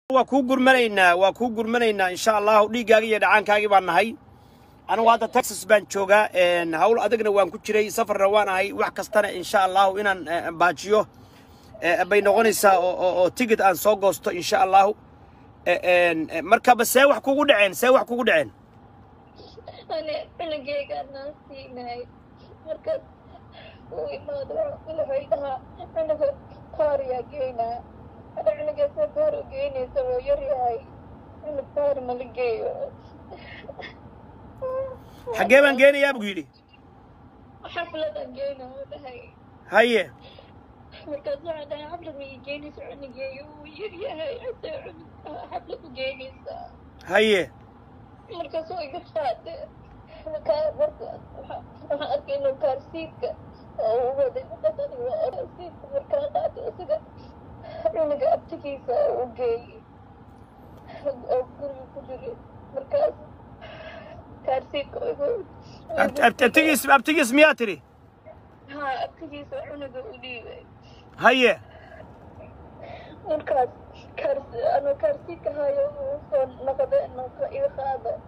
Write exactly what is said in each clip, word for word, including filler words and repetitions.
waa ku gurmanaynaa waa ku gurmanaynaa insha Allah dhiigaaga iyo dhacaankaagi baan nahay anu hadda Texas baan joogaa een hawl adagna waan ku jiray safarna waan ahay wax kastana insha Allah inaan baajiyo bay noqonaysaa oo ticket aan soo goosto insha Allah een marka bas say wax kugu dhaceen say wax kugu dhaceen أنا أنا جاي أنا سيناي مركز وما أدري إلا هيدا أنا كاريا جينا أنا أنا جالس كارو جيني سوى يري هاي أنا كار ملقي حاجة من جيني يا بقولي حفلة جينا ولا هاي هاي مركز أنا حفلة مي جيني سعني جاي ويري هاي حتى حفلة جيني سا هاي مركز هو يقصد مركز مركز أركي إنه كارسيك وهذا مثلاً كارسيك مركز قاعد أسيق إنه أبتكي وجاي أقول كجري مركز كارسيك أبتكي اسم أبتكي اسم ياتري ها أبتكي إنه قولي هاي مركز كارس أنا كارسيك هاي وصل نقد إنه إيه هذا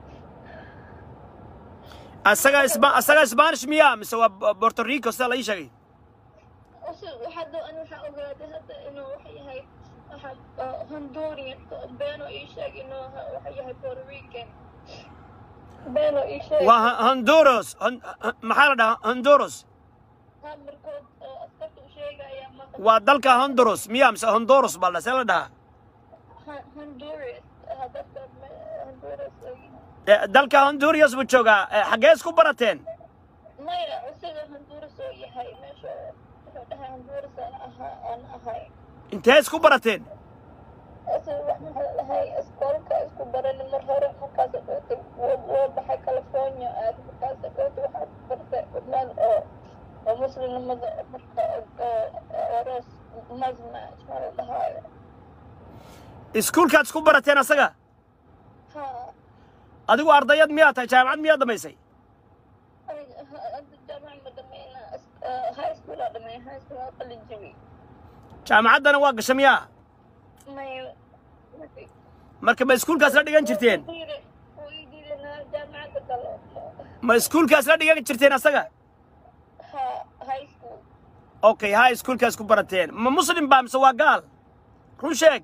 أسرع إسبان أسرع إسبانيش مياه مسوا بورتوريكو سلا أي شيء. أشوف حد أنا حأقول هذا إنه وحي هاي حد هندوري بينه أي شيء إنه وحي هاي بورتوريكان بينه أي شيء. وهندوروس هن محل ده هندوروس. هم مركود أذكرت شيء يا ما. وادلك هندوروس مياه مسوا هندوروس بالله سلا ده. هندوريس هذا هندوريس. دلك هندوريوس بتشوجا حجاز كبرتين. ما يا أصل هندوريس هي هاي مش هذا هندوريس أنا أنا هاي. أنت هاي كبرتين. أصل هاي أسكول كأسكبر المرهرة مكاسب وبحي كاليفورنيا مكاسب وحد برت من ومسلم مز مرت راس مزمة شمال هاي. إسكول كات كبرتين أسجا. ها. أديكوا أرضيات مياه تاي جامعة مياه دميسي. جامعة مدمينا هاي سكول دمينا هاي سكول قليل جميل. جامعة دنا واقع مياه. ما مركب إسكول كاسر ديجان شرتين. ما إسكول كاسر ديجان شرتين أسجا. ها هاي سكول. أوكي هاي إسكول كاس كبرتين. ما مسلم بام سوا قال. كل شيء.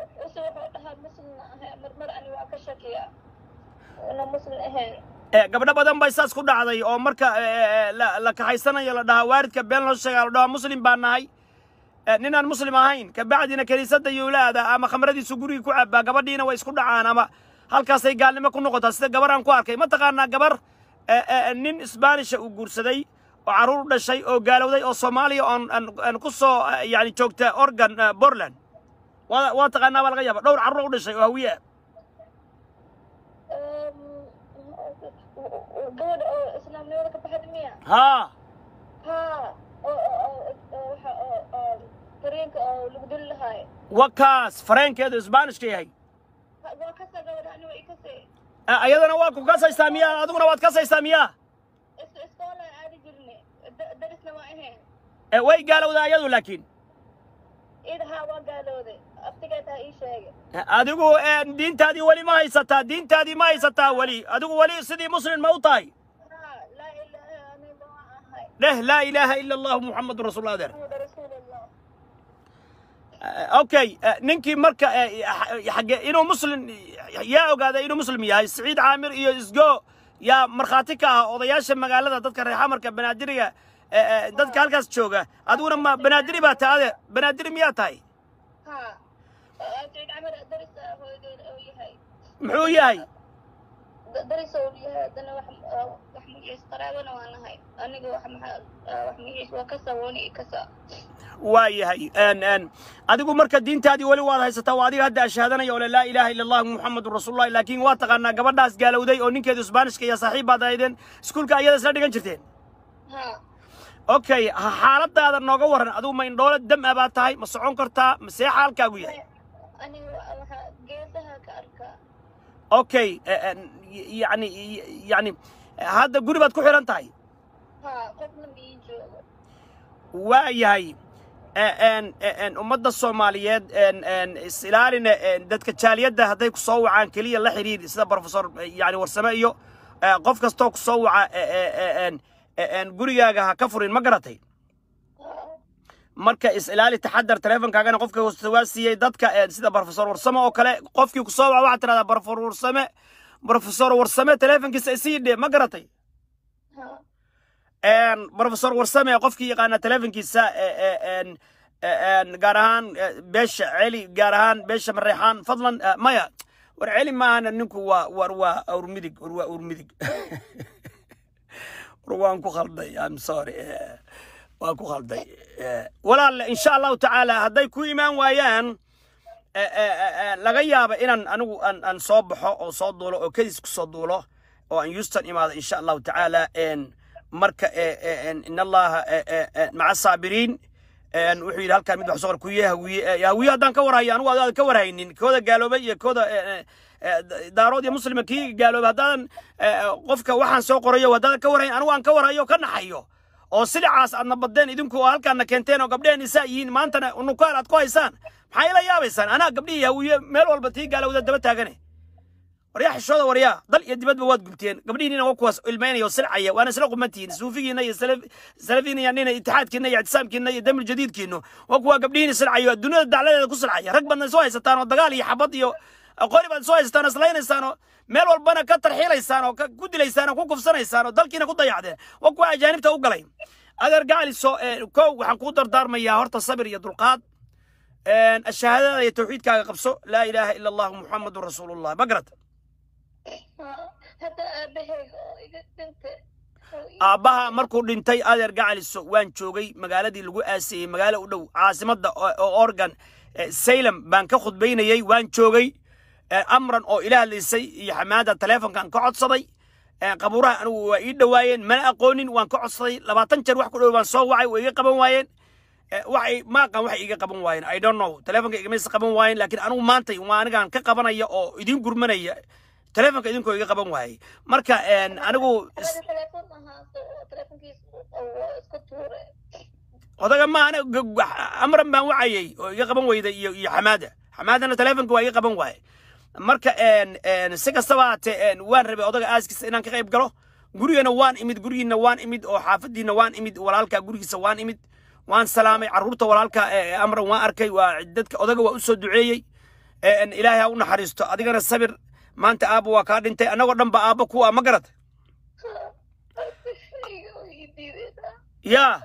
gabadha badan bay saas ku dhacday oo marka la ka haysanayo la dhaha waaridka been loo sheegay la dhaha muslim baan nahay ninaan muslim ahayn ka bacdina kaniisada yuulaada ama khamradiisu guriga ku cabba gabadhiina way isku dhacaan ama halkaas ay gaalnimo ku noqotaa sida gabar aan ku arkay ma taqaanaa gabar nin Isbaanish uu guursaday oo caruur dhashay oo gaalowday oo Soomaaliya aan ku soo yaani joogta Oregon Portland waa waa taqaanaa baa laga yaabaa dhowr caruur u dhashay oo hawiye قول إسلام نورك بحد مية. ها. ها. فرينك لقدر هاي. وكاس فرينك هذا إسبانيش كي هاي. وكاس قول أنا وإكاسي. أيضا أنا واقف كاس إسلامية أدونا واد كاس إسلامية. إس إسكولا عادي جرني درسنا وعهين. وين قالوا ذا أيضا لكن. إذا هوا قالوا ذي أفتكرت أي شيء. أدوكو دين تادي ولي ما يستا دين تادي ما يستا ولي أدوكو ولي سيدي مسلم موتاي. لا إله إلا الله. له لا إله إلا الله محمد رسول الله در. محمد رسول الله. أوكي ننكي مركا حق إنه مسلم يا أوجاده إنه مسلم يا سعيد عامر يا إسقو يا مرخاتك وضياش المقالة تذكر ريحة بنادرية تذكر هالكاس شوقة أدونا ما بنادري بات هذا بنادري مياتاي. ها. سعيد عامر درس هو هاي. محو ياي. درس هو هاي أنا وح وحمي يسترابنا وأنا هاي أنا جو وحم وحمي وكسا وني كسا. واي أن أن أديكو مركز دين تادي ولي واضح يستا وادي هذا أشهدنا يقول لا إله إلا الله محمد رسول الله لكن واتقنا قبل ناس قالوا ذي أو نيكي إسبانيش كي يا صاحب هذا أيضا سكول كأيدا سردي كنشرتين. ها. أوكي حالة هذا النوجورنا أدو ما يندول الدم أباتاي مسعون كرتا مسيح حال كاوية. أنا جيتها كأركا. أوكي يعني يعني هذا قريبات كحيران تاي. ها قبل بيجو. واي هاي ان ان ummadda Soomaaliyeed en en isilaalina dadka jaaliyada haday ku soo wacaan kaliya la xiriir sida professor yaani warsame iyo qof kasto ku soo waca en en gurigaaga ha ka furin ma garatay marka isilaali taxadar teleefankaagana qofka waasiiyay dadka sida professor warsame oo kale qofkii ku soo waca waxa tirada professor warsame professor warsame teleefankiisa isiidhe ma garatay en professor warsame qofkii yaqaan teleefankiisa en en gaarahan beesha celi gaarahan beesha mareexan fadlan maya war celi maana ninku waa war waa awr midig war waa awr midig روان كو خلدي I'm sorry waan ku khalday walaal insha Allah ta'ala haday ku iimaan waayaan laga yaabo inaan anigu aan soo baxo oo soo duulo oo kadis ku soo duulo oo aan Houston imaado insha Allah ta'ala in marka in Allah ma'a saabiriin ان wuxuu yiri halka mid wax soo ku yahay yaa wiya hadan ka warahay anigu aad ka waraynin kooda gaaloobay iyo kooda daarood iyo muslimkii gaaloobay hadan qofka waxaan soo qorayo wadada ka warayn anigu aan ka warayo ka naxayo oo sidaas aadna badeen idinku halkaana keenteen oo gabdheen isaa yihiin maantana unu ka aad ku haysaan maxay la yaabaysan ana gabdhii yawiye meel walba tii gaalowda daba taagane wariya xishooda wariya dal iyo dibadba waad gubteen gabdhiina waa kuwaas ilmeynayo silcaya waana isla qumantiin suufigiina iyo salafiina yaanina itixaadkiina iyo ictisaamkiina iyo damil jadiidkiina waa kuwa gabdhiina silcaya dunida dacladeeda ku silcaya rag badan soo haysataan oo dagaal iyo xabad iyo qori badan soo haysataan islaynaysan oo meel walbana ka tarxiilaysan oo ku dilaysaan oo ku kufsanaysan oo dalkiina ku dayacdeen waa kuwa ajaanibta u galay adeer gaali soo koow waxaan ku dardaarmayaa horta sabir iyo dulqaad een ashhaadada iyo tawxiidkaaga qabso la ilaaha illa allah muhammadur rasuulullah bagrad aabaha markuu dhintay adeer gacaliso waan joogay magaaladii lagu aasayay magaalo u dhow caasimada oo Oregon Salem baan ka khudbaynayay waan joogay amran oo ilaah leysay iyo xamaada teleefankan ka codsaday qabuuraha anigu waa ii dhawaayeen ma aqoonin waan ka codsaday labaatan jeer wax ku dhow baan soo wacay way iga qaban waayeen waxay ma qan wax iga qaban waayeen I don't know teleefanka iga mees qaban waayeen laakiin anigu maanta waa anigan ka qabanaya oo idin gurmanaya teleefanka idinku iga qaban waayay marka een anigu odaga ma ana amran baan wacayay oo iga qaban weyday iyo iyo xamaada xamaadana teleefanka waa iga qaban waayay marka een een si kastaba een waan rabay odaga aaskiisa inaan ka qayb galo gurigana waan imid gurigiina waan imid oo xaafadiina waan imid walaalka gurigiisa waan imid waan salaamay caruurta walaalka amran waan arkay waa dadka odaga waa u soo duceeyay een ilaahay ha u naxariisto adigana sabir maanta aabo waa ka dhintay anagoo dhanba aabo ku ah ma garad ya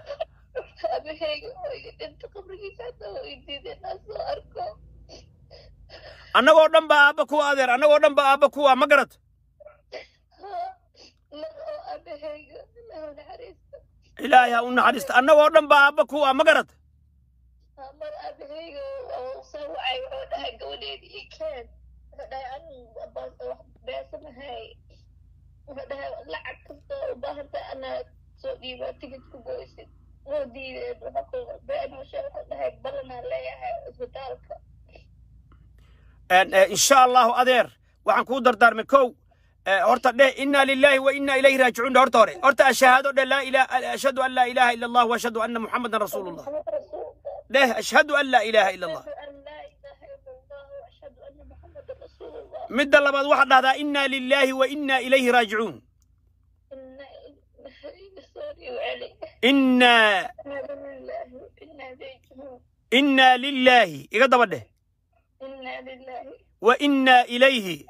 anagoo dhanba aabo ku adeer anagoo dhanba aabo ku ah ma garad ilaahay ha u naxariisto anagoo dhanba aabo ku ah ma garad إن شاء الله أدير وعن كودر دار مكو أرتا ده إنا لله وإنا إليه راجعون أرتا هوري أرتا أشهد أن لا إله أشهد أن لا إله إلا الله وأشهد أن محمدا رسول الله ده أشهد أن لا إله إلا الله مد الله بعد واحد هذا إنا لله وإنا إليه راجعون إنا إنا لله إيه قد بده إنا لله وإنا إليه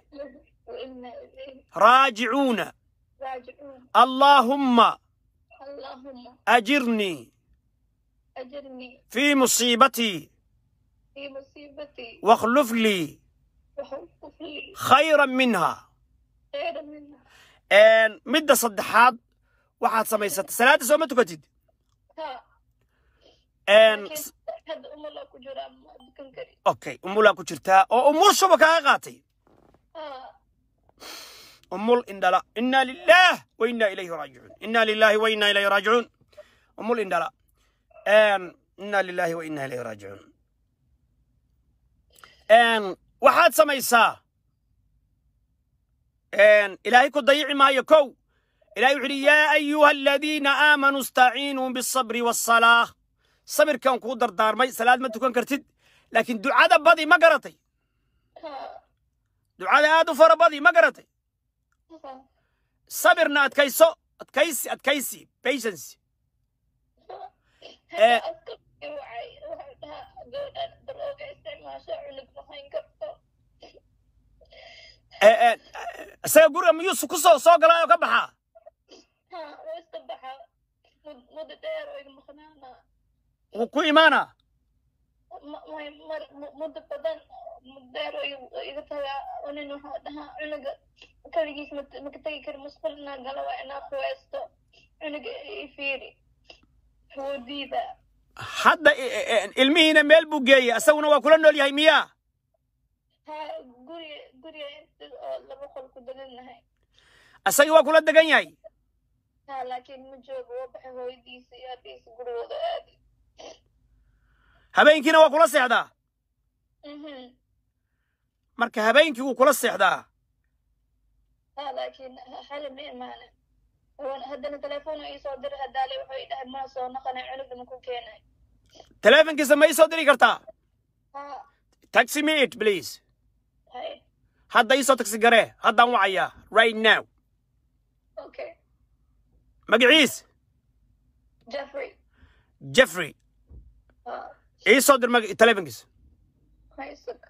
راجعون راجعون اللهم اللهم أجرني أجرني في مصيبتي في مصيبتي واخلف لي وخلف لي خيرا منها خيرا منها ان مدة صدحات waxaad samaysat salaada soo ma tukatid ان هذا املا ku jira ma dukan kari okay umula ku jirtaa oo umul shuba ka qaatay umul indala inna lillahi wa inna ilayhi raji'un inna lillahi wa inna ilayhi raji'un umul indala en inna lillahi wa inna ilayhi raji'un en waxaad samaysaa en ilaahay ku dayici maayo kow إلهي يقول يا أيها الذين آمنوا استعينوا بالصبر والصلاة صبر كان كودر دار مي سلاد ما تكون كرتد لكن دعاء بدي ما قرتي دعاء هذا فر بدي ما قرتي صبرنا أتكيسو أتكيسي أتكيسي patience سيقول أم يوسف كسو سوق لا يكبحها ها ويستبحها مد دير ويمخنانا وكو إيمانا مد بدن مد دير ويقتها وننو هذا عنق كليجيس مكتاي كرمسبرنا قالوا أنا خويستو عنق يفيري هو ديدا حدا المهنة ميل بوجية أسونا وكلنا اللي هي مياه ها قري قري لما خلق دقنا هاي أسوي وكل الدقن هاي ها لكن مجوب وبح هو يديس يا ديس قري وذا هذه هبين كنا وكل السعداء اها مركه هبين كي وكل السعداء ها لكن حال من معنا هو هدنا تلفونه يصدر هدالي وحيد ما صار نقنا عنق نكون كينا تلفون كيس ما يصدر كرتا ها تاكسي ميت بليز هاي هذا يصو تاكسي قريه هذا وعيا right now اوكي مقعيس جيفري جيفري ها ايه صدر مق... تلفون كيس هاي سك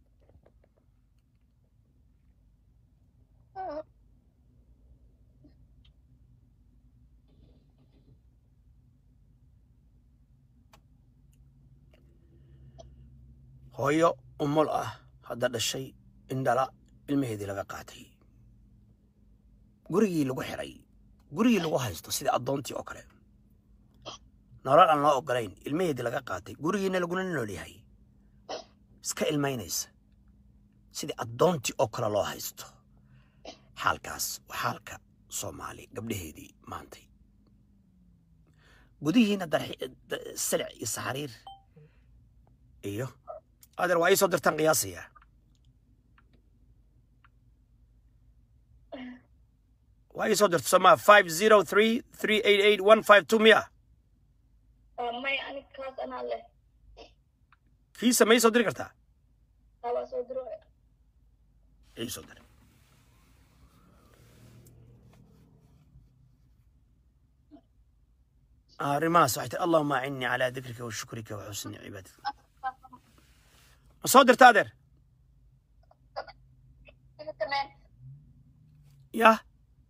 هويو أمول آه هذا الشيء إن لا المهدي لقى قاتي قري لقو حري قري لقو هايستو سيدي أدونتي أوكرين نرى أن لا أوكرين المهدي لقى قاتي قري نلقونا نولي هاي سكا المينيس سيدي أدونتي أوكرا لو هايستو حالكاس وحالكا صومالي قبل هيدي مانتي قدي هنا در السلع يسحرير إيوه هذا رواي صدر تنقياسية واي صدر تسمى five zero three three eight eight one five two مية ما يعني كلاس أنا له كيسة ما يصدر كرتا هلا صدره اي صدر آه رماس وحتى اللهم أعني على ذكرك وشكرك وحسن عبادتك صدر تادر كمان يا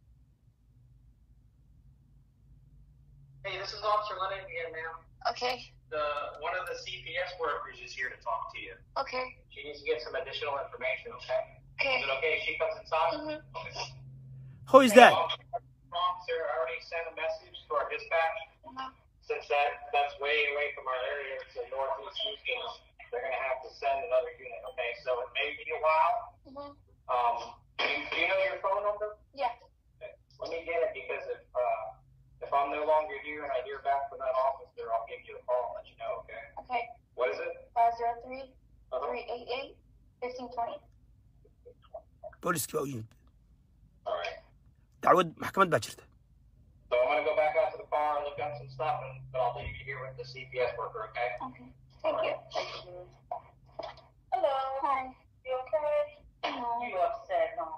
Hey, this is Officer Lennon again, ma'am. Okay. The one of the C P S workers is here to talk to you. Okay. She needs to get some additional information, okay? Okay. Is it okay if she comes inside? Mm-hmm. Okay. Who is that? Officer, I already sent a message to our dispatch. Mm-hmm. Since that that's way away from our area, it's in northeast Houston. They're gonna have to send another unit. Okay, so it may be a while. Mm-hmm. Um, do you, do you know your phone number? Yeah. Okay. Let me get it because if uh, if I'm no longer here and I hear back from that officer, I'll give you a call and let you know. Okay. Okay. What is it? Five zero three Uh-huh. three eight eight fifteen twenty. بوليس كيف أوجد All right. تعود محكمة باكرته So I'm gonna go back out to the car and look up some stuff, and but I'll leave you here with the C P S worker. Okay. Okay. Thank you. Thank you. Hello. Hi. You okay? No. You upset, no?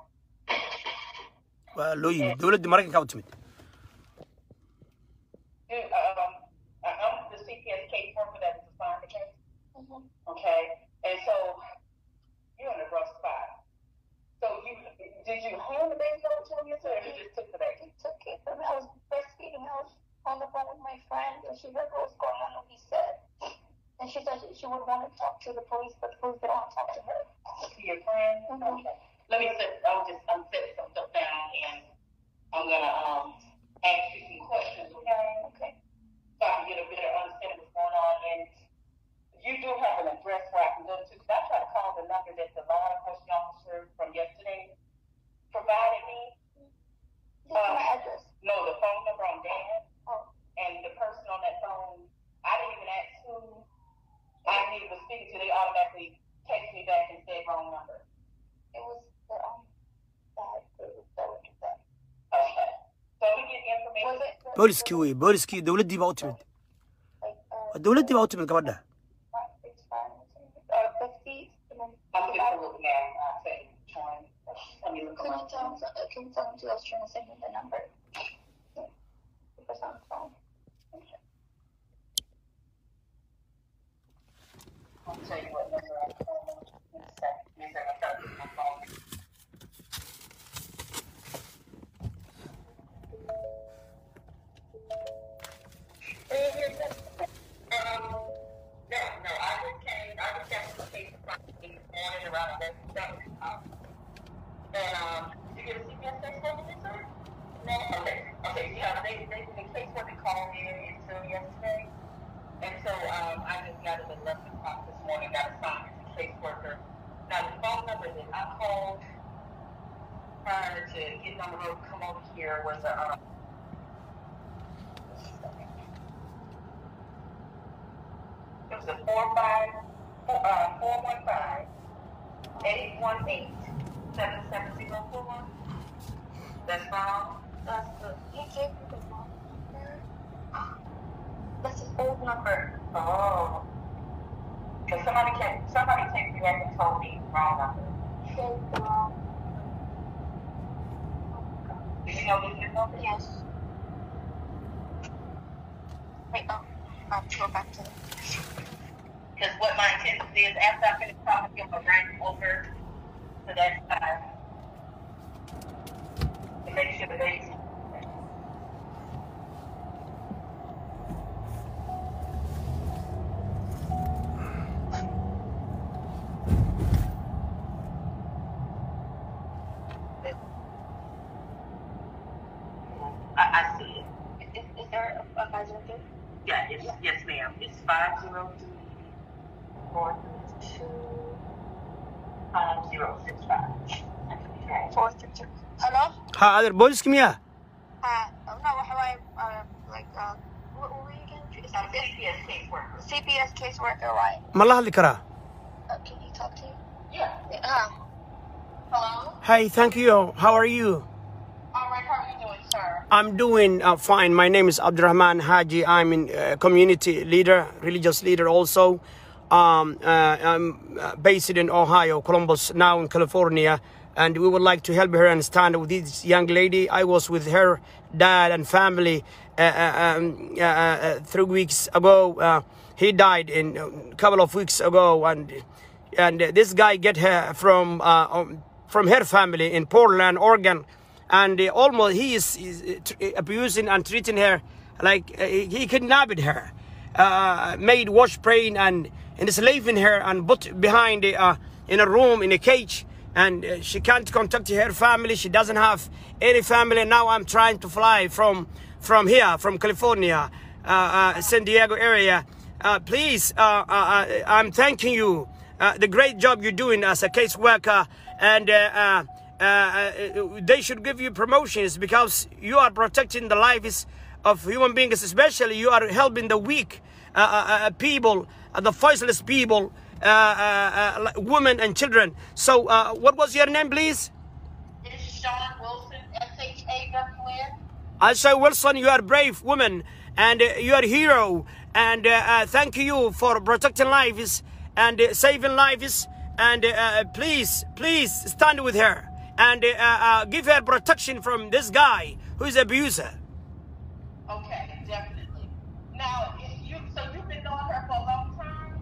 ولو يمد دولة دي مرة كاو تمد Um, I'm the C P S case worker that is assigned the case. Mm-hmm. Okay, and so you're in a rough spot. So you did you hand the baby over to him yesterday, or you just took the baby? He took it from me. I was breastfeeding. I was on the phone with my friend, and she heard what was going on, what he said. And she said she would want to talk to the police, but the police didn't want to talk to her. To your friend? Mm-hmm. Okay. Let me sit. I'm just I'm setting some stuff down, and I'm gonna um ask you some questions, okay? Okay. So I can get a better understanding of what's going on. And you do have an address where I can go to. Cause I tried to call the number that the law enforcement officer from yesterday provided me. This is my address. No, the phone number on Dan, Oh. and the person on that phone, I didn't even ask who I needed to speak to. They automatically text me back and said wrong number. It was the um that that would do that. Okay. So let me get information. Was it the, بوليس كيوي بوليس كي دولة دي باو تمد like uh dowladdii baa u timid gabadha. It's fine. Uh, the fees. I'm looking for looking at, uh, say, trying, let me look Can you around. tell him? uh, Can you tell him to us trying to send me the number? Because on the phone. I'll tell you what number I'm calling. Give me a sec. Give me a sec. I've got it on my phone. Um, no, no, I just came, I just came to the case this morning around eleven seven. Um, and, um, did you get a C P S case for me, sir? No? Okay, okay, yeah, they, they, the case wasn't called in until yesterday. And so, um, I just got it at eleven o'clock this morning, got assigned as a caseworker. Now, the phone number that I called prior to getting on the road to come over here was a, um, it was a four five, four, uh, four one five, eight one eight, seven seven zero four one. That's wrong. That's the, he gave me the wrong number. That's his old number. Oh. Because somebody came, somebody came to me and told me the wrong number. He gave the wrong Do you know this new number? Yes. Wait, oh, I have to go back to it. Because what my intention is, after I finish talking to him, I'll bring him over to that side to make sure the baby's. I, I see it. Is, is there a, a five zero two? Yeah, it's, yes, ma'am. It's five zero two four two five zero six five. Four three two. Hello? Ha adeer booliska miyaa? Uh, no, how I, uh, like, uh, what were you again? Is I'm that C P S caseworker. C P S caseworker, right? Ma la hadli karaa? Uh, can you talk to you? Yeah. Uh, Hello? Hi, thank you. How are you? All right, how are you doing, sir? I'm doing uh, fine. My name is Abdurrahman Haji. I'm a uh, community leader, religious leader also. Um, uh, I'm uh, based in Ohio, Columbus, now in California. And we would like to help her understand with this young lady. I was with her dad and family uh, uh, um, uh, uh, three weeks ago. Uh, he died in a couple of weeks ago. And and this guy get her from, uh, um, from her family in Portland, Oregon. And uh, almost he is, is abusing and treating her like uh, he kidnapped her, uh, made wash praying and enslaving her and put behind uh, in a room in a cage. And uh, she can't contact her family. She doesn't have any family. Now I'm trying to fly from from here, from California, uh, uh, San Diego area. Uh, please, uh, uh, I'm thanking you. Uh, the great job you're doing as a case worker. And uh, uh, Uh, they should give you promotions because you are protecting the lives of human beings, especially you are helping the weak uh, uh, people, uh, the voiceless people, uh, uh, uh, women and children. So uh, what was your name, please? It's Sean Wilson, S H A W N. I say, Wilson, you are a brave woman and uh, you are a hero. And uh, uh, thank you for protecting lives and uh, saving lives. And uh, please, please stand with her. And uh, uh, give her protection from this guy who is an abuser. Okay, definitely. Now, you so you've been knowing her for a long time?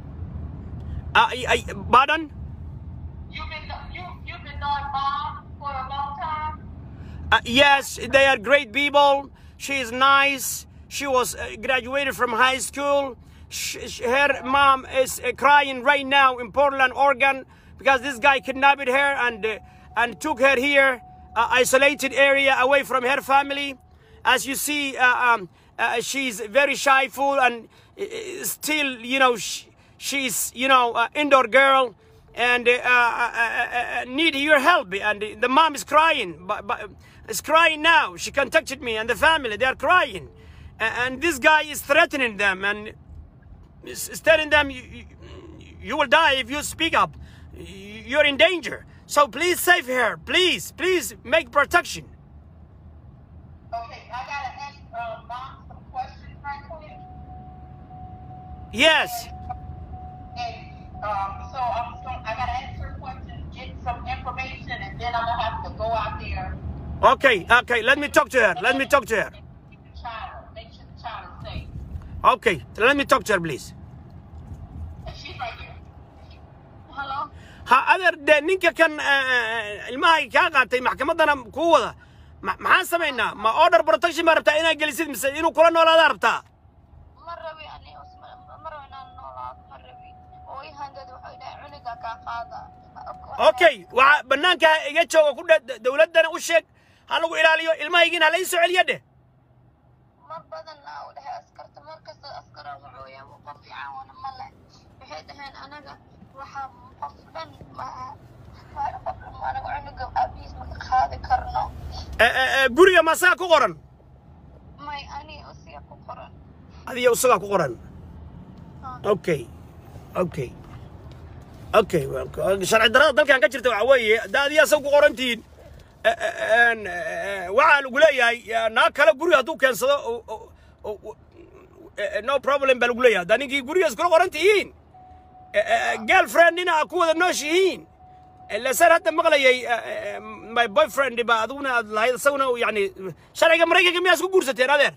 Uh, I, I, pardon? You've been you you've been knowing Mom for a long time? Uh, yes, they are great people. She is nice. She was uh, graduated from high school. She, she, her mom is uh, crying right now in Portland, Oregon, because this guy kidnapped her and. Uh, and took her here, uh, isolated area away from her family. As you see, uh, um, uh, she's very shyful and uh, still, you know, sh she's, you know, uh, indoor girl and uh, uh, uh, uh, need your help. And the mom is crying, but, but is crying now. She contacted me and the family, they are crying. And this guy is threatening them and is telling them, you, you, you will die if you speak up. You're in danger. So please save her. Please, please make protection. Okay, I gotta ask uh, Mom some questions right quick. Yes. And um, so I'm just gonna, I gotta answer questions, get some information, and then I'm gonna have to go out there. Okay, okay, let me talk to her. Let me talk to her. Keep the child, make sure the child is safe. Okay, let me talk to her, please. And she's right here. Hello? Ha adeer de ninka kan ilmaha kaa qaatay maxkamaddana kuu wada ma- maxaan samaynaa ma order protection baa rabtaa inaad gelisid mise inuu kula noolaadaa rabtaa Ma rabi ani Usman, ma rabi inaan noolaado, ma rabi. Oo ii handada waxay dhahay cunuga kaa qaada. okay waxa bannaanka iga jooga ku dhe dowladdana u sheeg ha lagu ilaaliyo ilmahaygiina ha la ii soo celiya dheh Mar badan naa u dhahay askarta, mar kasta askara wuxuu yahay qof fiican wana ma leh. Waxay dhaheen anaga waxaa qof dhan ma qof anaga cunuga aabihiis ma ka qaadi karno. Eh, eh, eh, guriga masaa ku qoran May ani usiga ku qoran. adiga isagaa ku qoran okay okay okay well, sharci darrada dalkan ka jirta waxa weeye haddaa adiga isaga ku qorantihiin eh, eh, en, eh, waxaa lagu leeyahay eh, naag kale guriga hadduu keensado oo- oo- oo- eh, no problem baa lagu leeyahay haddaa ninkii guriga iskula qoran tihiin girlfriendina aad ku wada nooshihiin lasan hadda maqlayay eh, eh, my boyfriend ba adiguna aad lahayd isaguna yani sharciga maraykanka miyaa isku guursateen adeer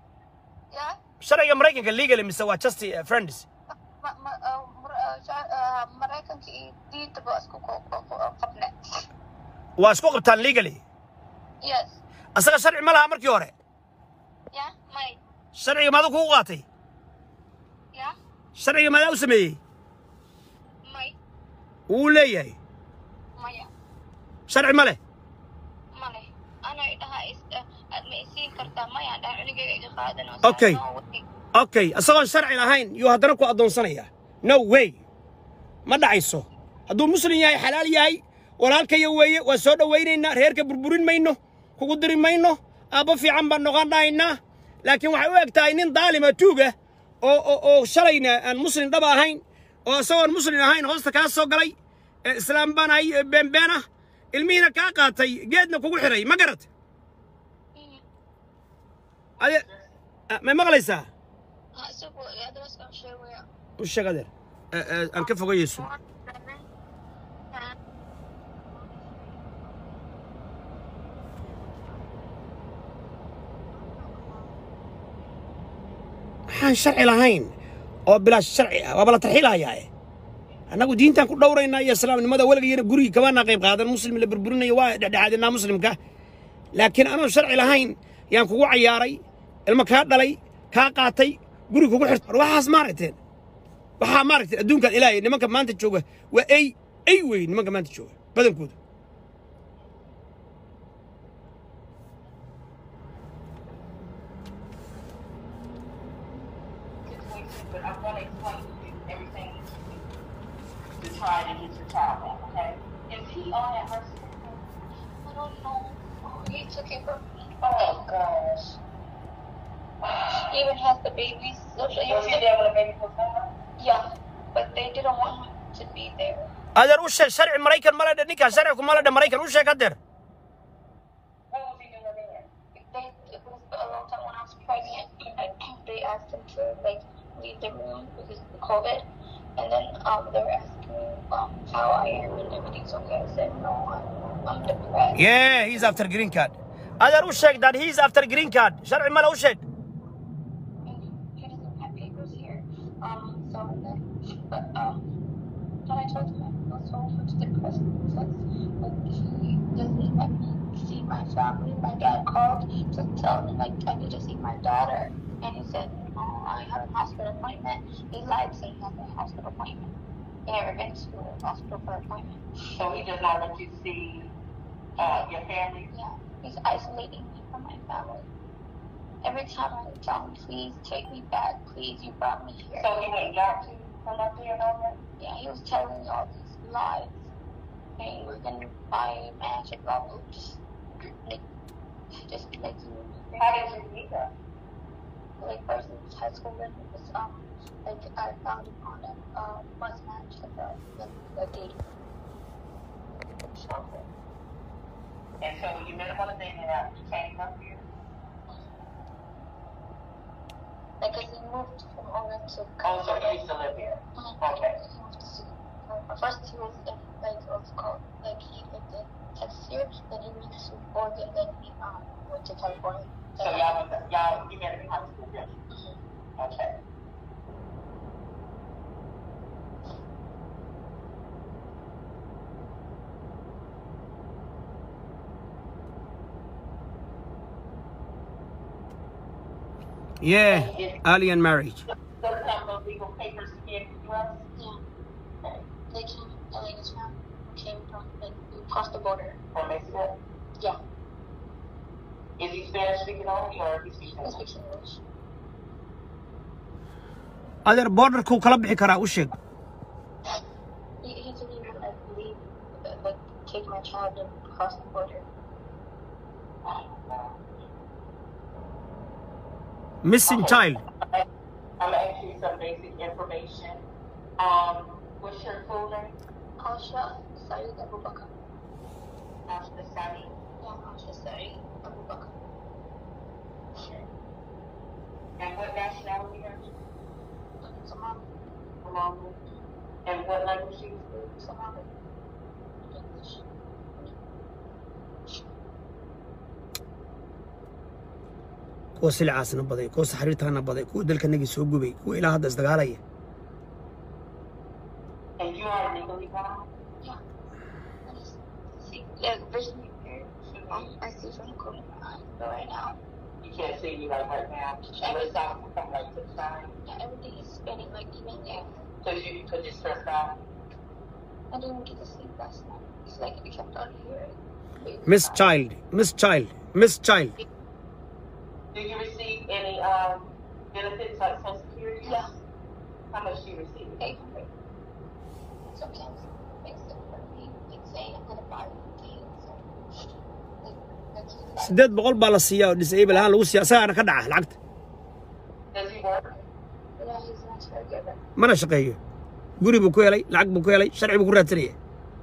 Ya? sharciga maraykanka legally mise waa just eh, friends Ma ma ah, mar- ah, ja- ah, Maraykanka iyo diinta ba isku ko- ko- ko- qabne. waa isku qabtaan legally Yes. asaga sharci ma laha markii hore Ya? May. sharciga maada kugu qaatay Ya? sharciga maadaa u sameeyey May. wuu leeyahay Maya. sharci ma leh Male. Ana idhaha is aad ma isiin kartaa maya dhaha cunugayga iga qaadano. Okay. okay isagoon sharci lahayn yuu haddana ku addoonsanayaa no way ma dhacayso hadduu muslim yahay xalaal yahay walaalkaya weeye waa soo dhowaynaynaa reerka burburin mayno kugu diri mayno aabbo fiican baan noqon dhahaynaa laakiin waxay u eg tahay nin daalima tuuga oo oo oo shalayna aan muslim dhaba ahayn oo isagoon muslim ahayn hoosta kaa soo galay ee islaam baan ahay ee beenbeen ah ilmihiina kaa qaatay geedna kugu xiray ma garat ade may maqlaysaa Ha isagu adreeskan sheegaya. u sheeg adeer Eh, eh, aan ka fogayeyso waxaan sharci lahayn oo bilaash sharci ah waaba la tarxiilahayaa annagu diintaan ku dhowraynaa iyo islaamnimada weligayana gurigii kabaanaa qayb qaadan muslim la burburinayo waa dhexdhexaadinaa muslimka laakiin anoo sharci lahayn yaan kugu cayaaray ilmo kaa dhalay kaa qaatay guri kugu xirtay war waxaas maaragteen waxaa maaragtay adduunkan ilaahay nimanka maanta jooga waa ay ay weyn nimanka maanta jooga badankooda Situation, but I'm gonna explain to you everything to try to get your child back, okay? Is he on that mercy system? I don't know. He took it from me. Oh gosh. He even has the babies. So she, Was he there when the baby was born? yeah, but they didn't want him to be there. adeer u sheeg sharci maraykan ma ledhe ninkaa sharci kuma ledhe maraykan u sheeg adeer What was he doing there? They, it was a long time when I was pregnant. And they asked him to like leave the room because of COVID, and then um they were asking me um how I am and everything's okay. I said no, I'm, I'm depressed. yeah he's after green card adeer u sheeg that he's after green card sharci male u sheeg And he doesn't have papers here. Um, so then, but um, then I told him I was so much depressed because like he doesn't let me see my family. My dad called to tell him like I need to see my daughter, and he said, "No, I have a hospital appointment." He lied saying he has a hospital appointment. He never been to a hospital for an appointment. So he does not let you see uh, your family? Yeah, he's isolating me from my family. Every time I tell him, "Please take me back. Please, you brought me here." So he went back to from up there and all that? Yeah, he was telling me all these lies. Saying we're gonna buy a mansion, blah blah. Just like, just like you. How did you meet her? Like first in high school, then it was um like I found him on a uh, bus match like a like a date. Okay. And so you met him on a dating app. You came up here. Like, cause he moved from Oregon to. Oh, so he used to live here. Mhm. Okay. He moved to. Uh, first he was in like what's it called like he lived in Texas here, then he moved to Oregon, then he um went to California. So y'all was y'all you met in high school, yeah? Mhm. Okay. Yeah, alien marriage. Does it have those legal papers here in the U S? Yeah. They came, like, his family came from, like, across the border. From Mexico? Yeah. Is he Spanish speaking only or is he speaking He English? speaks English. adeer borderkuu kala bixi karaa u sheeg He, he didn't even, like, leave, like, take my child and cross the border. missing child I'm gonna ask you some basic information. Um, what's your full name? Asha Saeed Abu Bakr. After Sadi. Yeah, Asha Saeed Abu Bakr. And what nationality are you? Somali. Somali. And what language do you speak? Somali. English. kuwa silcaasna baday kuwa saxariirtaana baday kuwa dalkanagii soo gubay kuwa ilaa hadda isdagaalaya And you are legally bound? Yeah. I just see, yeah, vision here. Um, I see from the corner of my eye, but right now, You can't see me like right now. Unless I come right to the side. yeah, everything is spinning like even there. Because you, cause you're stressed out. I didn't get to sleep last night. It's like I kept on hearing. miss child miss child miss child Do you receive any um benefits like Social Security? Yeah. How much do you receive? eight hundred. Sometimes it makes it for me, like saying I'm gonna buy things. Like, like he's like, siddeed boqol baa la siiyaa oo disable ahaan lagu siiya asagaana ka dhaca lacagta Does he work? yeah, he's not very good. mana shaqeeyo guri buu ku helay lacag buu ku helay sharci buu ku raadsanaya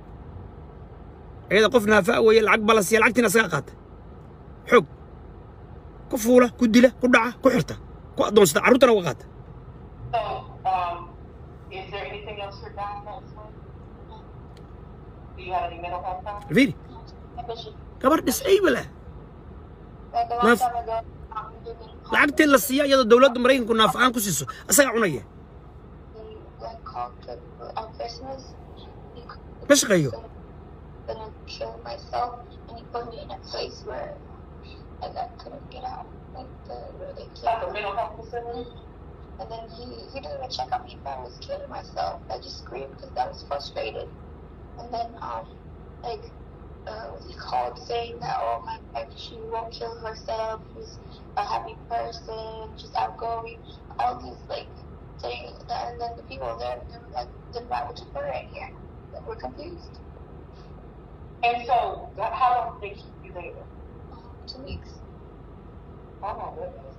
iyada qof naafa weeye lacag baa la siiya lacagtiina asagaa qaata xoog ku fuula ku dila ku dhaca ku xirta ku addoonsata carruurtana uga qaata So, um, is there anything else you're diagnosed with? Do you have any mental health problems? fiiri But she, gabar disable ah like a long Naf- time ago, um, living lacagtii la siiya iyadoo dowladda maraykanku naaf aan ku siiso asagaa cunaya he like called to, on Christmas. He ma shaqeeyo gonna kill myself, and he put me in a place where like I couldn't get out, like the where they Like killed a me. mental health facility? And then he he didn't even check on me if I was killing myself. I just screamed because I was frustrated. And then um like uh what he called saying that oh my wife she won't kill herself, she's a happy person, she's outgoing, all these like saying that, and then the people there they were like, then why would you put her in here? Like, we're confused. And so, that- how long did they keep you there? Um, two weeks. Oh my goodness.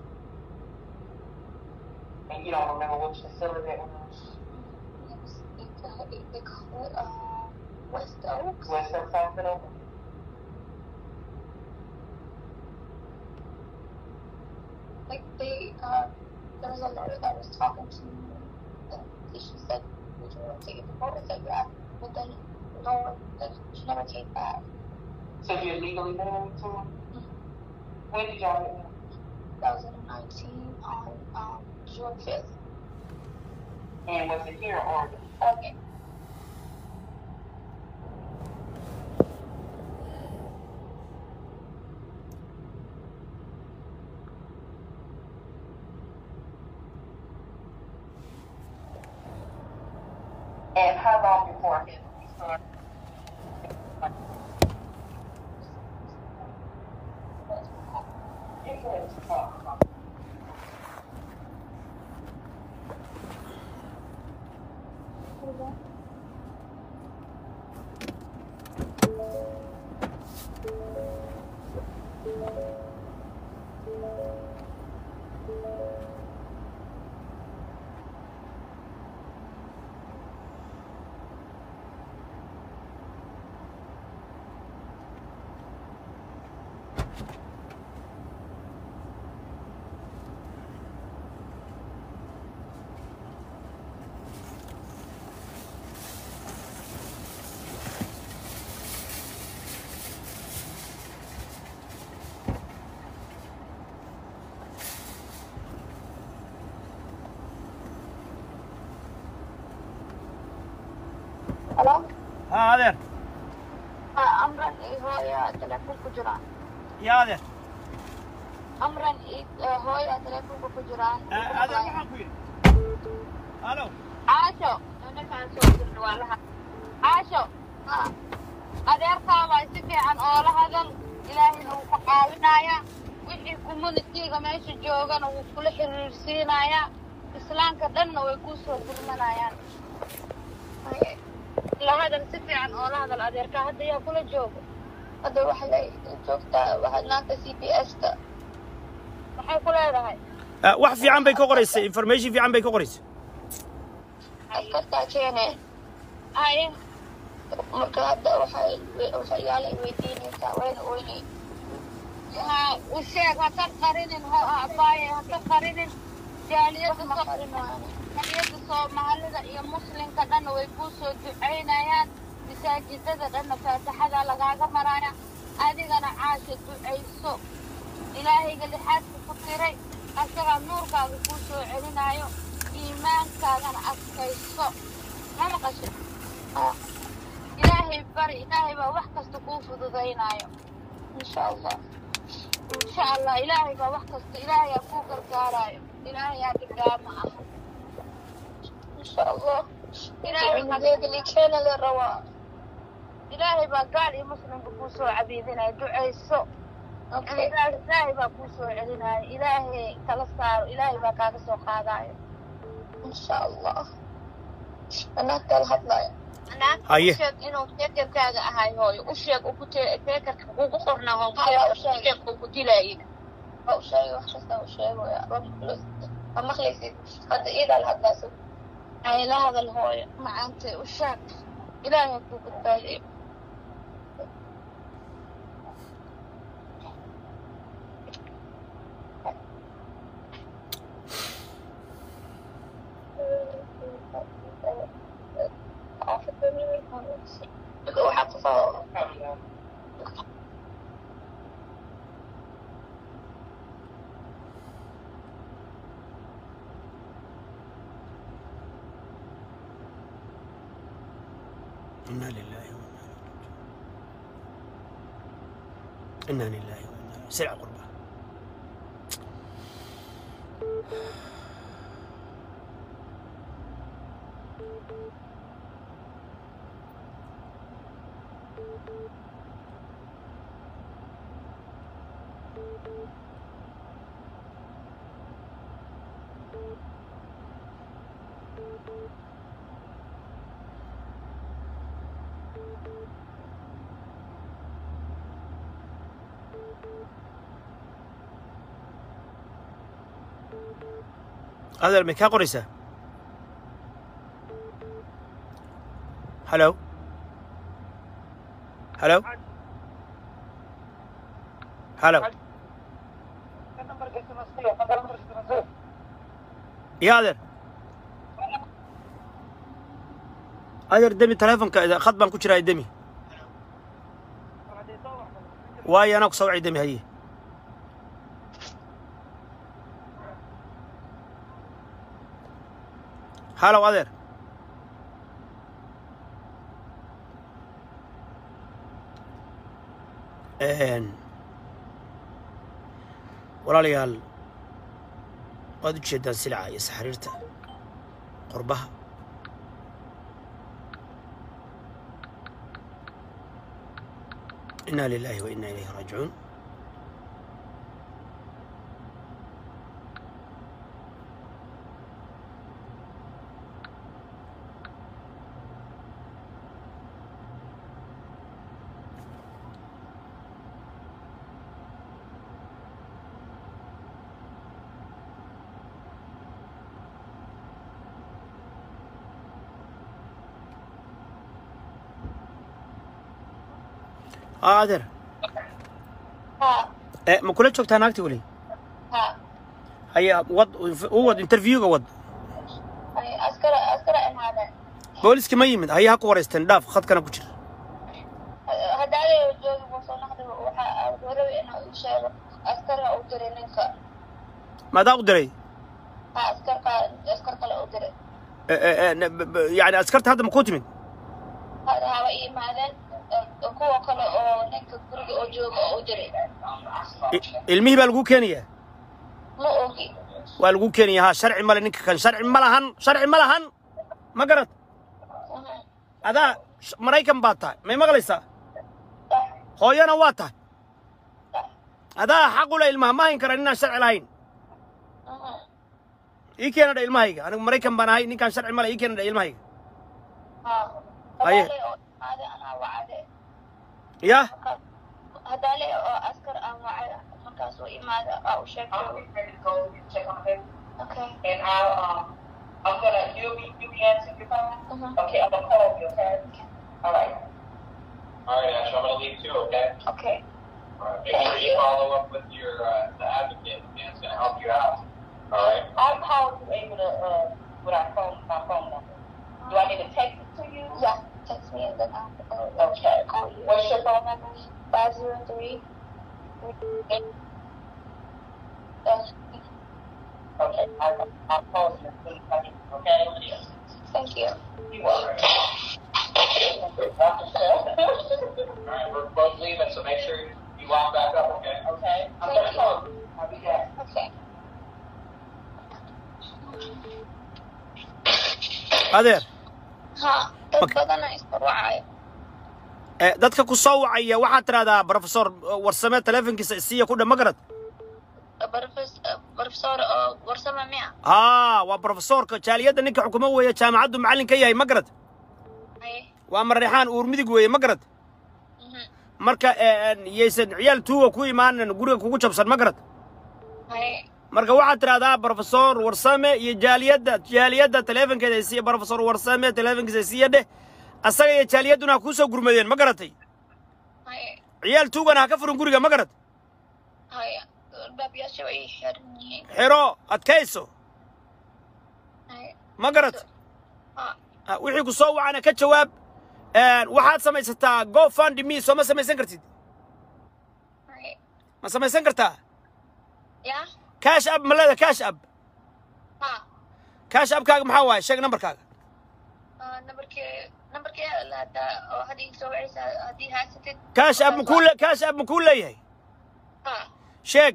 And you don't remember which facility that was? It was, it, uh, it, they call it uh, West Oaks. West Oaks Hospital? Like they, uh, there was a lawyer that was talking to me, and she said, "Would you want to take it to court?" I said, "Yeah," but then no one, like, she never came back. So you're legally married to him? When did y'all get married? two thousand nineteen on um, June fifth. And was it here or Oregon? Okay. And how long before his start? هلا ها هذا أمرا إيه هو يا تلفون كجران يا هذا أمرا إيه هو يا تلفون كجران هذا waxaan ku yiri halo عاشو أنا كان سويت الوالها عاشو adeerkaa waa si fiican oo la hadal ilaahayna wuu ka caawinayaa wixii communitiga meesha joogana wuu kula xiriirsiinayaa islaamka dhanna way kuu soo gurmanayaan la hadal si fiican oo la hadal adeerkaa hadda yaa kula joogo hadda waxa la joogtaa waxaad naanta c b s ta maxay ku leedahay wax fiican bay ka qoraysay information fiican bay ka qoraysay askartaa keene haye marka hadda waxay waxay yaalay weydiinaysaa wayna oynay ها وشيك هتقرنين هو أباي هتقرنين جالية جالية الصومالية يا مسلم كذا ويبوسوا دعينا يان مساجد هذا أنا فاتح هذا لقاعد مرايا هذه أنا عاشت دعيسو إلهي قال لي حاسب فكري أشتغل نور كذا يبوسوا علينا يو إيمان كذا أنا أسكيسو ما نقصد إلهي بري إلهي بوحكة تكون في ضينا يو إن شاء الله إن شاء الله إلهي بوحكة إلهي أفوق الكارايو إلهي أبقى معه إن شاء الله إلهي هذيك اللي كان للرواء إلهي بقال لي مسلم بكوسو عبيدنا دعي السوء إلهي بكوسو عدنا إلهي كالصار إلهي بكاكسو قادايو إن شاء الله أنا أتلهد لايو أنا أشيك إنه تذكر كذا هاي هوي أشيك وكتذكر وقصرنا هم أشيك وكتلاقينا أو شيء وحشة أو شيء ويا رب فلوس أما خليسي قد إذا الحدث أي لا هذا الهوي مع أنت أشيك إلهي يكون التالي إنا لله وإنا إليه راجعون إنا لله وإنا إليه سرع قربان هذا المكان قريسة هلو هلو هلو يا هذا هذا دمي تلفونك إذا خط بان كشرا دمي واي أنا كسوعي دمي هي هلا أدير إن ولا ليال قد تشد السلعة يسحررتها قربها إنا لله وإنا إليه راجعون قادر ها إيه ما كلش وقتها ناقتي ولي ها هي وض وض انترفيو وض أي أذكر أذكر إن هذا بوليس كم يمد هي هاكو ورستن داف خد كنا كشر هذا جو وصلنا هذا وح وروي إنه شيء أذكر أو ترينك ما دا قدري ها أذكر قا أذكر قلا أو تري يعني أذكرت هذا مكوت من haba iimaadeen kuwa kale oo ninka guriga oo jooga oo u diray ilmihii baa lagu keenayaa ma ogi waa lagu keenayaa ha sharci male ninka kan sharci ma lahan sharci ma lahan ma garad adaa maraykan baa tahay may maqlaysaa hooyana waa tahay adaa xaq u leh ilmaha ma hayn karan inaan sharci lahayn ii keena dha ilmahayga anigu maraykan baan ahay ninkaan sharci male ii keena dha ilmahayga haye ya هدالي أذكر أنواع مكاس وإمادة أو شكل. Okay. And I'll um I'm gonna you'll be you be answering your phone. Uh-huh. Okay, I'm gonna call you. Okay. All right. All right, Ash, I'm gonna leave too. Okay. Okay. All right. Make sure you follow up with your uh, the advocate. And it's gonna help you out. All right. I'll call you able to uh with our phone my phone number. Do I need to text it to you? Yeah. Text me and then I'll Okay. call you. What's your phone number? Five zero three. Okay, I'll, I'll call you as soon as I get you, okay? Thank you. You are. All right, we're both leaving, so make sure you walk back up. Okay. Okay. I'm Thank gonna you. call you. I'll be back. Okay. adeer Ha. Dad Okay. badan ay isku wacaayo. ee dadka ku soo wacaya waxaad tiraahdaa professor warsame telefonkiisa isiya ku dhama garad Professor warsama miya? haa waa professorka jaaliyadda ninka xukumo weeye jaamacaddu macallin ka yahay ma garad Haye. waa marreexaan uur midig weeye ma garad Mhm. marka yaysan ciyaal tuuga ku imaanan guriga kugu jabsan ma garad Haye. marka waxaad tiraahdaa professor warsame iyo jaaliyadda jaaliyadda telefonkeeda isiya professor warsame telefonkiisa isiya dheh asaga iyo jaaliyadduna ha kuu soo gurmadeen ma garatay Haye. ciyaal tuugana ha ka furin guriga ma garad Haye. Albaabyaasha way xiran yihiin. xiro adkayso Haye. ma garad Ha. Ah, wixii ku soo wacana ka jawaab een waxaad samaysataa GoFundMe soo ma samaysan kartid Haye. ma samaysan kartaa Ya? cash app ma leeda cash app Ha. cash appkaaga maxaa waaye sheeg nambarkaaga Ah, numberkee numberkee laada oo hadii soo wacaysa hadii haysatid. cash app ma kuu le cash app ma kuu leeyahay Ha. sheeg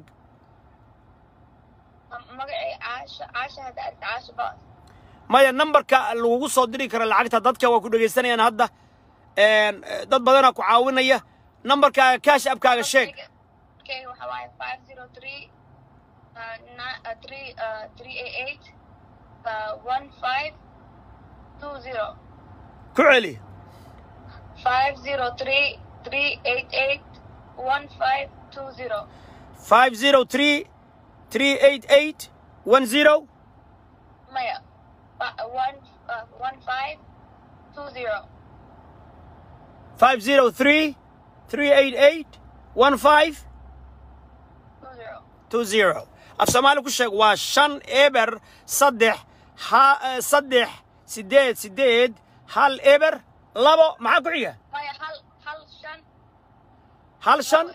magacay Aasha Aasha hada Aasha ba. maya nambarka lagugu soo diri kara lacagta dadka waa ku dhagaysanayaan hadda een dad badanaa ku caawinaya nambarkaaga cash appkaaga sheeg Okay, waxa waaye five zero three uh nine uh three uh three eight eight uh one five two zero. ku celi Five zero three three eight eight one five two zero. five zero three three eight eight one zero Maya. Uh, one uh one five two zero. five zero three three eight eight one five Two zero. two zero af soomaali ku sheeg waa shan eber saddex ha saddex sideed sideed hal eber labo maxaa ku xiga Maya hal hal shan hal shan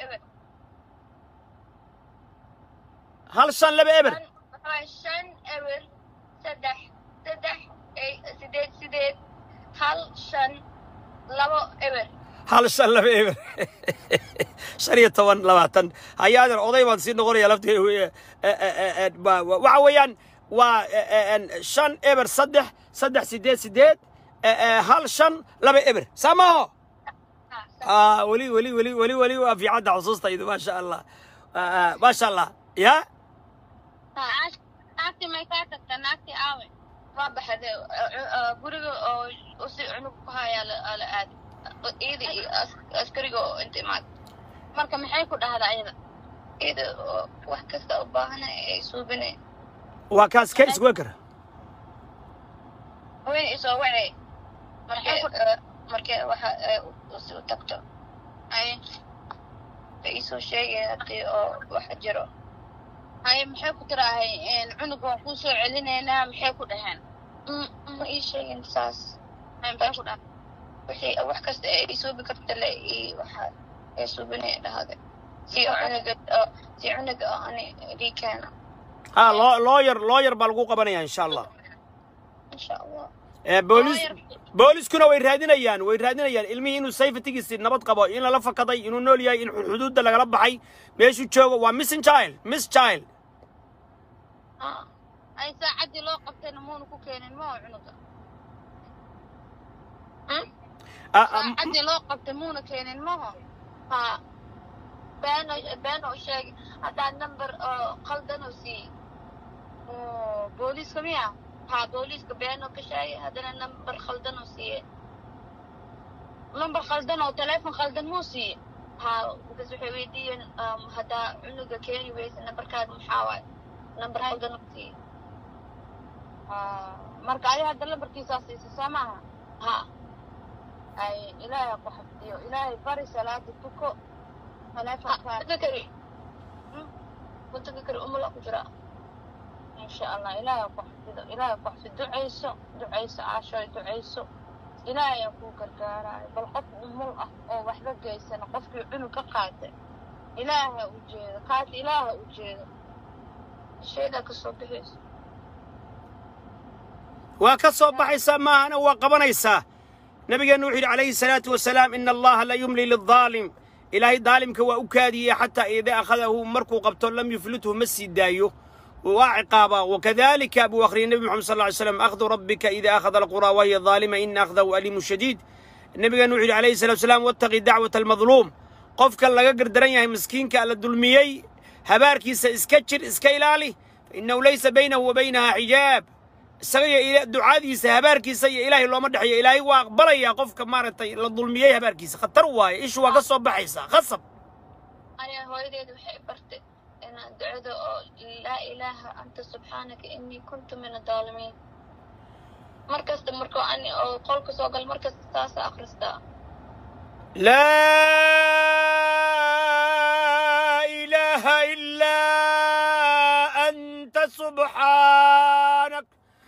hal shan laba eber Shan shan eber saddex saddex ay sideed sideed hal shan labo eber. hal shan laba eber shan iyo toban labaatan hayaadeer oday baan sii noqonaya lafteeda waxa weeyaan waa shan eber saddex saddex sideed sideed hal shan laba eber saa maaho آه ولي ولي ولي ولي ولي وفي عاد عصوصة إذا ما شاء الله آه ما شاء الله يا عاش ناكتي ما يفاتك ناكتي آوي ما بحد بريغو أسي عنق هاي على على عادي إيدي أسكريغو أنت معك marka maxay ku dhahdaa ayada ida wax kasta u baahan ay suubinay waa kaas case worker way isoo wacay markay markay waxa u soo tagto ay ay soo sheegay hadii oo wax jiro ay maxay ku tirahay in cunuga wax ku soo celinayna maxay ku dhahaan ma ii sheegin saas ay baa ku dhahay wixii wax kasta ay suubi karta la ii waxa ay suubinay dhahada si cunuga si cunuga ani dhikana ah lawyer lawyer baa lagu qabanaya insha Allah insha Allah بوليس بوليس كنا ويرادينيان ويرادينيان ilmihi inuu safety-giisa nabad qabo in la fakaday inuu nool yahay in xuduudda laga baxay meeshu joogo waa missing child miss child ah ay saacadii loo qabtay namoon ku keenin ma cunuga ah saacadii loo qabtay muuna keenin ma ha baan baan oo sheeg hada number qaldan oo si oo booliis kamiya ها بوليس كبيانو كشاي هذا نمبر خلدن وسيه نمبر خلدن أو تلفون خلدن موسي ها بس وحويدين هذا عنق كيني بيس نمبر كاد محاول نمبر خلدن وسيه مركالي هذا نمبر كيساسي سامعها ها أي إلهي قحبتيو إلهي باري صلاة تكو تلفون ذكري كنت ذكر أم الله كجرا إن شاء الله إلهي قحبتيو إلهي قحبتيو دعيسو دعيسو عاشوي دعيسو إلهي يكون كركاراي بل قف أمه أو وحدة جيسنا قفك عنو كقاتل إلهي أوجيد قاتل إلهي أوجيد الشيء ذاك الصبحيس وكصوب بحيسا ما أنا وقبنيسا نبي نوح عليه الصلاة والسلام إن الله لا يملي للظالم إلهي ظالم كوا أكادي حتى إذا أخذه مركو قبطل لم يفلته مسي دايو وعقابا وكذلك أبو بكر النبي محمد صلى الله عليه وسلم أخذ ربك إذا أخذ القرى وهي ظالمة إن أخذه أليم شديد النبي نوح عليه الصلاة والسلام واتقي دعوة المظلوم قفك الله قدر يا مسكينك على الدلميي هباركي سإسكتشر إسكيلالي فإنه ليس بينه وبينها حجاب سغي دعادي هباركي سي إلهي الله مدحي إلهي وأقبل يا قفك مارتي للظلميي هباركي خطر واي إيش وقصوا بحيسا غصب أنا هو يدي وحي برتي أنا دعوة لا إله أنت سبحانك إني كنت من الظالمين مركز مركو أني أو قولك سوق المركز الساسة أخرستا لا إله إلا أنت سبحانك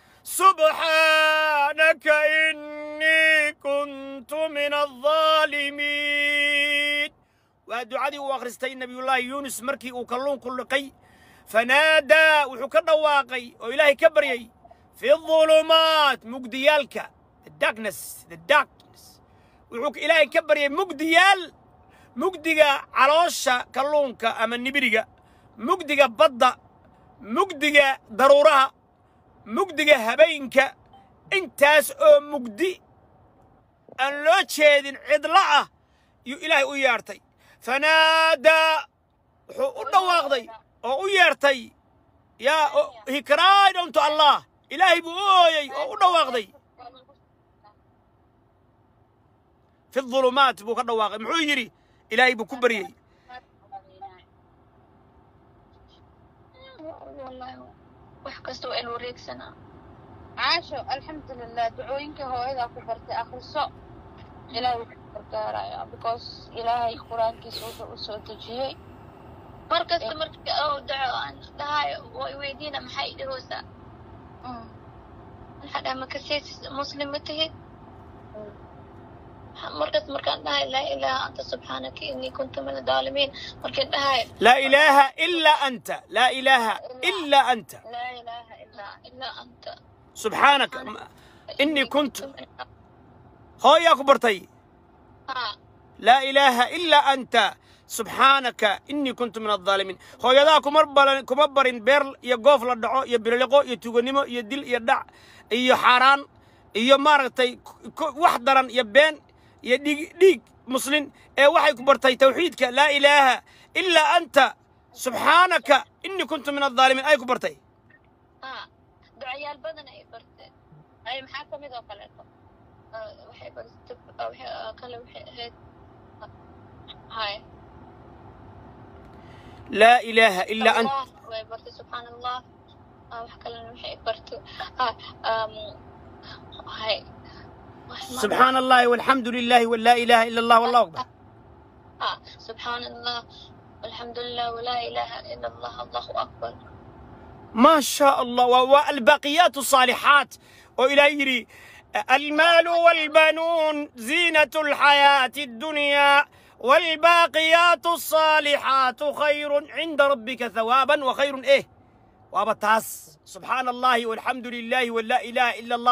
سبحانك إني كنت من الظالمين ودعادي وأخرستي نبي الله يونس مركي وكلون كل قي فنادى وحكى واقي وإلهي كبري في الظلمات مقديالك the darkness the darkness وحك إلهي كبري مقديال مقدية علوشة كلونك أما النبرية مقدية بضة مقدية ضرورها مقدية هبينك انتاس او مقدي أن لو تشيدين عدلعة يو إلهي ويارتي فنادى ودواقضي ويارتي يا he cried unto Allah إلهي بوي ودواقضي في الظلمات بو كدواقضي محو يجري إلهي بكبري والله وحكستو إن وريك سنة عاشو الحمد لله دعوينك هو إذا كبرت آخر السوء إلهي كبرت because إلهي قرآن كيسوته وسوته مركز مركز أو دعوة عن هاي ويدينا محي دروسة هذا ما كسيت مسلم متهد مركز مركز هاي لا إله أنت سبحانك إني كنت من الظالمين مركز هاي لا إله إلا أنت لا إله إلا أنت لا إله إلا إلا أنت سبحانك إني كنت هو يا كبرتي لا إله إلا أنت سبحانك إني كنت من الظالمين هو يدا كمبر كمبر بيرل يقف للدعاء يبرلقو يتوجنمو يدل يدع يحاران يمارتي وحدرا يبين يديك ديك مسلم إيه واحد كبرتي توحيدك لا إله إلا أنت سبحانك إني كنت من الظالمين أي كبرتي آه دعيا البدن أي برتي أي محاكم إذا قلتهم آه وحي برتب أو وحي كلا وحي هاي لا إله إلا أنت ويبرت سبحان الله آه وحكى لنا وحي برتو آه آم هاي سبحان الله والحمد لله ولا إله إلا الله والله أكبر آه سبحان الله والحمد لله ولا إله إلا الله الله أكبر ما شاء الله والباقيات الصالحات وإلى يري المال والبنون زينة الحياة الدنيا والباقيات الصالحات خير عند ربك ثوابا وخير إيه وابتاس سبحان الله والحمد لله ولا إله إلا الله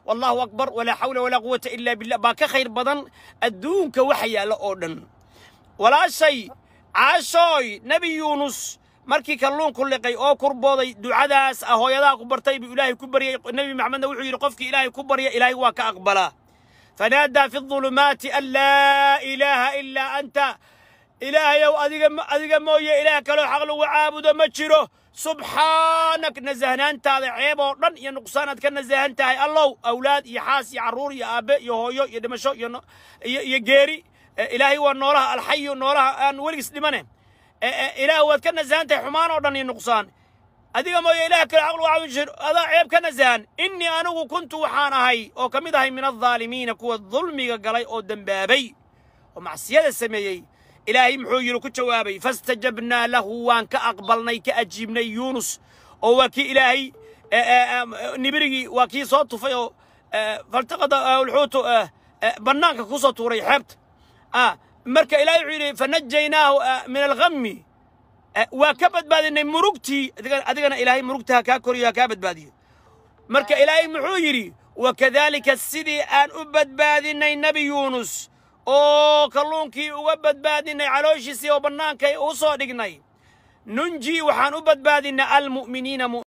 والله أكبر ولا حول ولا قوة إلا بالله باك خير بدن الدونك وحيا لأودن ولا شيء عاشوي نبي يونس markii kalluunku liqay oo kurbooday ducadaas ah hooyadaa ku bartay bi ilaahay ku bariyay nabi maxamed wuxuu yiri qofkii ilaahay ku bariya ilaahay waa ka aqbalaa fanaada fi dhulumaati an la ilaha illa anta ilaahay oo adiga adiga mooye ilaah kale xaq lagu caabudo ma jiro subhaanak nazahnaantaada ceeb oo dhan iyo nuqsaanad ka nazahan tahay allow awlaad iyo xaas iyo caruur iyo aabe iyo hooyo iyo dhimasho iyo iyo geeri ilaahay waa noolaha alxay noolaha aan weligiis dhimaneen إله وذكر نزهان تحمان أردني نقصان أديك ما إله كل عقل وعوجر هذا عيب كنزهان إني أنا كنت وحانا هاي أو كمده هاي من الظالمين كو الظلم قلي أو دنبابي ومع السيادة السمية إلهي محوير كتوابي فاستجبنا له وان كأقبلني كأجيبني يونس أو وكي إلهي نبرقي وكي صوت فيه فالتقط الحوت بنانك كوسط وريحبت آه مركا إلهي عيري فنجيناه من الغم وكبد بعد إن مرقتي أدينا إلهي مرقتها كاكوريا كبد بعدي مركا إلهي محويري وكذلك السيدي أن أبد بعد إن النبي يونس أو كلونكي أبد بعد إن علوشي سيو بنانكي أو صادقني ننجي وحن أبد بعد إن المؤمنين